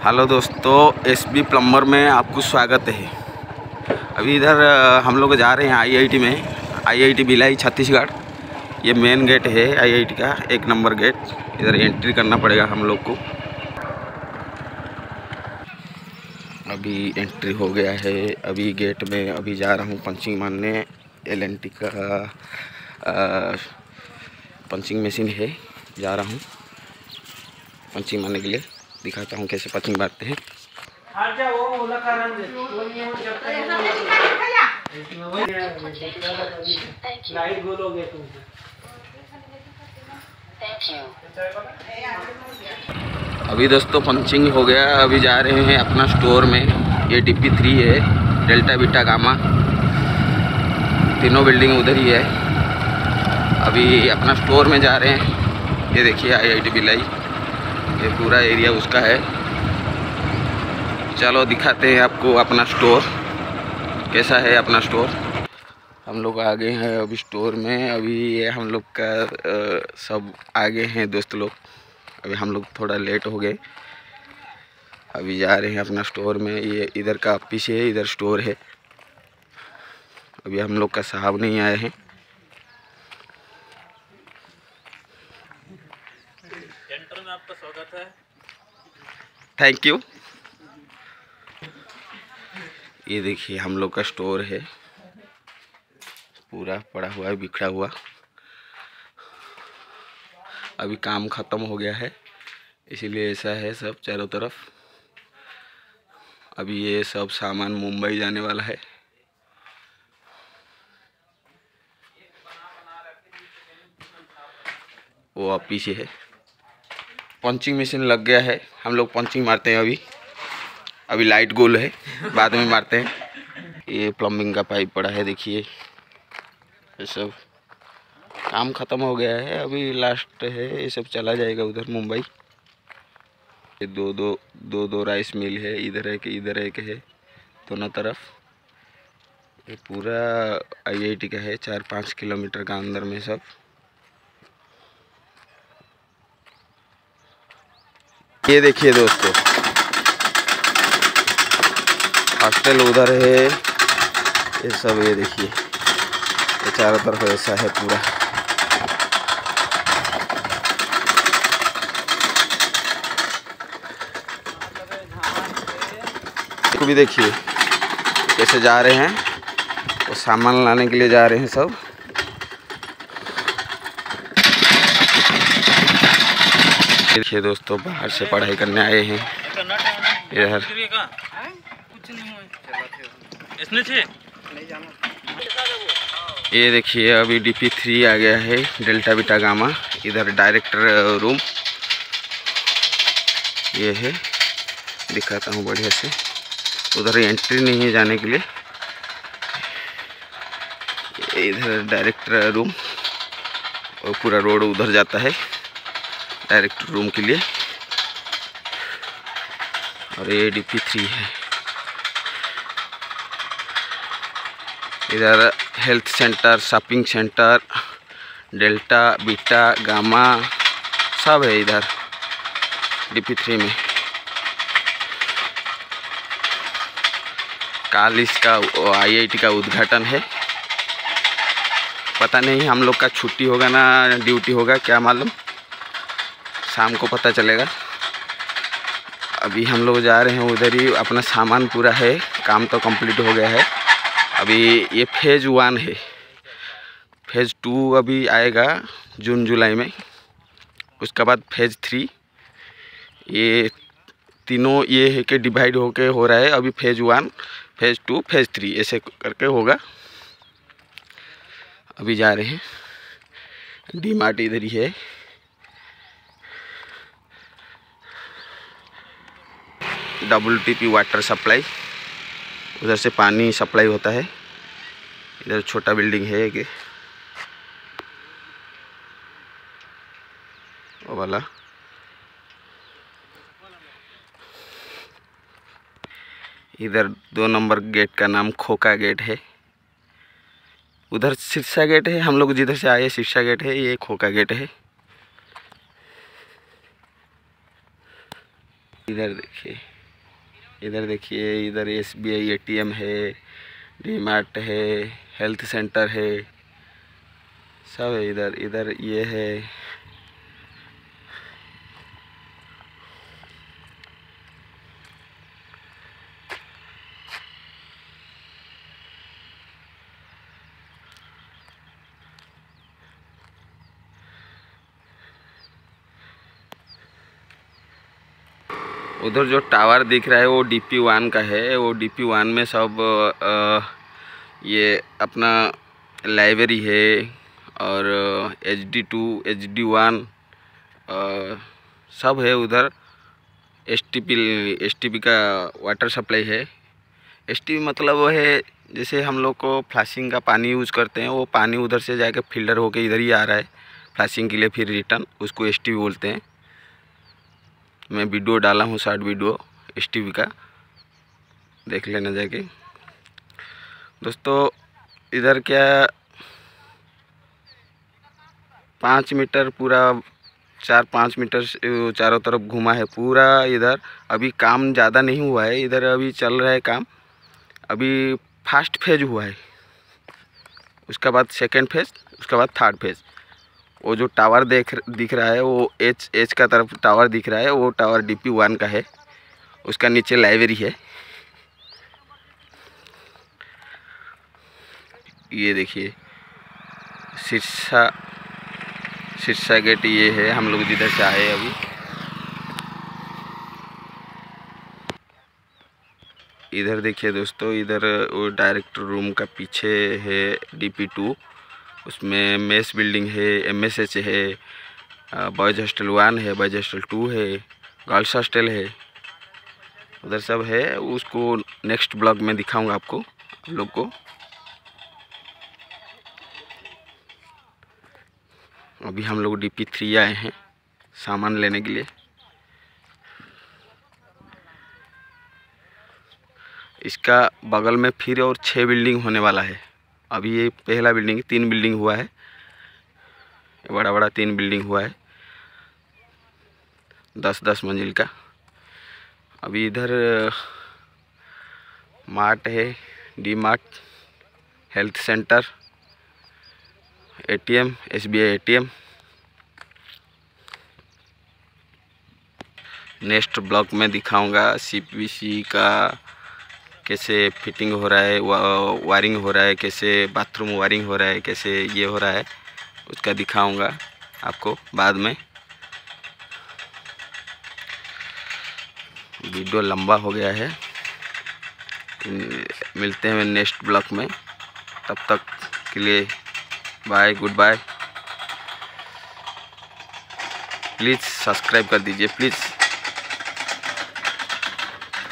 Hello दोस्तों, SB plumber में आपको स्वागत है। अभी इधर हम लोग जा रहे हैं आईआईटी में, आईआईटी भिलाई छत्तीसगढ़। ये मेन गेट है आईआईटी का, 1 नंबर गेट। इधर एंट्री करना पड़ेगा हम लोग को। अभी एंट्री हो गया है। अभी गेट में अभी जा रहा हूँ पंचिंग मारने। एलएनटी का पंचिंग मशीन है, जा रहा हूँ पंचिंग मारने के लिए। दिखाता हूँ कैसे पंचिंग मारते हैं। अभी दोस्तों पंचिंग हो गया। अभी जा रहे हैं अपना स्टोर में। ये DP3 है, डेल्टा बीटा गामा, तीनों बिल्डिंग उधर ही है। अभी अपना स्टोर में जा रहे हैं। ये देखिए आईआईटी भिलाई, ये पूरा एरिया उसका है। चलो दिखाते हैं आपको अपना स्टोर कैसा है। अपना स्टोर हम लोग आगे हैं अभी स्टोर में। अभी ये हम लोग का सब आगे हैं दोस्त लोग। अभी हम लोग थोड़ा लेट हो गए। अभी जा रहे हैं अपना स्टोर में। ये इधर का पीछे है, इधर स्टोर है। अभी हम लोग का साहब नहीं आए हैं। सेंटर में आपका स्वागत है। Thank you. ये देखिए हम लोग का स्टोर है, पूरा पड़ा हुआ है, बिखरा हुआ। अभी काम ख़त्म हो गया है, इसीलिए ऐसा है सब चारों तरफ। अभी ये सब सामान मुंबई जाने वाला है। वो अब पीछे है। पंचिंग मशीन लग गया है, हम लोग पंचिंग मारते हैं। अभी लाइट गोल है, बाद में मारते हैं। ये प्लम्बिंग का पाइप पड़ा है, देखिए ये सब काम ख़त्म हो गया है। अभी लास्ट है, ये सब चला जाएगा उधर मुंबई। ये दो राइस मिल है, इधर एक है दोनों तरफ। ये पूरा आईआईटी का है, 4-5 किलोमीटर का अंदर में सब। ये देखिए दोस्तों, हॉस्टल उधर है। ये सब ये देखिए, ये चारों तरफ ऐसा है पूरा। को भी देखिए कैसे जा रहे हैं, वो सामान लाने के लिए जा रहे हैं सब। देखिए दोस्तों, बाहर से पढ़ाई करने आए हैं इधर। ये देखिए अभी DP3 आ गया है, डेल्टा बीटा गामा। इधर डायरेक्टर रूम ये है, दिखाता हूँ बढ़िया से। उधर एंट्री नहीं है जाने के लिए। इधर डायरेक्टर रूम और पूरा रोड उधर जाता है डायरेक्टर रूम के लिए। और ये DP3 है। इधर health centre, shopping centre, delta beta gamma सब है इधर DP3 में। कल इसका आईआईटी का उद्घाटन है। पता नहीं हम लोग का छुट्टी होगा ना ड्यूटी होगा, क्या मालूम, शाम को पता चलेगा। अभी हम लोग जा रहे हैं उधर ही। अपना सामान पूरा है, काम तो कंप्लीट हो गया है। अभी ये फेज़ 1 है, फेज़ 2 अभी आएगा जून जुलाई में। उसके बाद फेज़ 3। ये तीनों ये है कि डिवाइड होके हो रहा है। अभी फेज़ 1, फेज़ 2, फेज़ 3 ऐसे करके होगा। अभी जा रहे हैं। DMart इधर ही है। WTP वाटर सप्लाई, उधर से पानी सप्लाई होता है। इधर छोटा बिल्डिंग है एक, वो वाला। इधर 2 नंबर गेट का नाम खोका गेट है। उधर शीर्षा गेट है, हम लोग जिधर से आए शीर्षा गेट है। ये खोका गेट है। इधर देखिए इधर देखिए, इधर SBI ATM है, डीमार्ट है, हेल्थ सेंटर है, सब है इधर। इधर ये है, उधर जो टावर दिख रहा है वो DP1 का है। वो DP1 में सब ये अपना लाइब्रेरी है और HD2 HD1 सब है उधर। STP का वाटर सप्लाई है। STP मतलब वो है, जैसे हम लोग को फ्लशिंग का पानी यूज़ करते हैं, वो पानी उधर से जाकर फिल्टर होके इधर ही आ रहा है फ्लशिंग के लिए, फिर रिटर्न, उसको STP बोलते हैं। मैं वीडियो डाला हूँ, शॉर्ट वीडियो STP का, देख लेना जाके दोस्तों। इधर क्या 5 मीटर पूरा 4-5 मीटर चारों तरफ घुमा है पूरा इधर। अभी काम ज़्यादा नहीं हुआ है इधर, अभी चल रहा है काम। अभी फर्स्ट फेज हुआ है, उसके बाद सेकंड फेज, उसके बाद थर्ड फेज। वो जो टावर दिख रहा है वो एच का तरफ टावर दिख रहा है, वो टावर DP1 का है। उसका नीचे लाइब्रेरी है। ये देखिए सिरसा गेट, ये है हम लोग जिधर से आए अभी। इधर देखिए दोस्तों, इधर वो डायरेक्टर रूम का पीछे है DP2। उसमें मेस बिल्डिंग है, MSH है, बॉयज़ हॉस्टल 1 है, बॉयज़ हॉस्टल 2 है, गर्ल्स हॉस्टल है, उधर सब है। उसको नेक्स्ट ब्लॉग में दिखाऊंगा आपको, आप लोग को। अभी हम लोग DP3 आए हैं सामान लेने के लिए। इसका बगल में फिर और 6 बिल्डिंग होने वाला है। अभी ये पहला बिल्डिंग, 3 बिल्डिंग हुआ है, बड़ा बड़ा 3 बिल्डिंग हुआ है, 10-10 मंजिल का। अभी इधर मार्ट है, DMart, health centre, ATM, SBI ATM। Next blog में दिखाऊंगा CPVC का कैसे फिटिंग हो रहा है, वायरिंग हो रहा है, कैसे बाथरूम वायरिंग हो रहा है, कैसे ये हो रहा है, उसका दिखाऊंगा आपको बाद में। वीडियो लंबा हो गया है, मिलते हैं नेक्स्ट ब्लॉग में। तब तक के लिए bye, goodbye. Please subscribe कर दीजिए, प्लीज़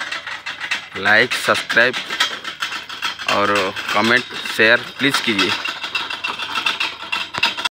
लाइक, सब्सक्राइब और कमेंट शेयर प्लीज़ कीजिए।